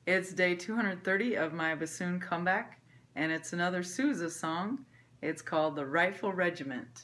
It's day 230 of my Bassoon Comeback, and it's another Sousa song. It's called The Rightful Regiment.